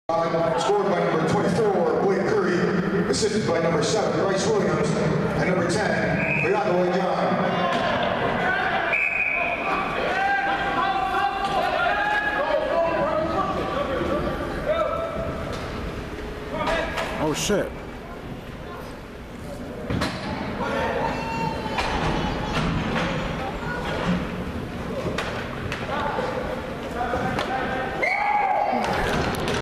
Scored by number 24, Blake Curry. Assisted by number 7, Bryce Williams. And number 10, Oyakaway John. Oh shit.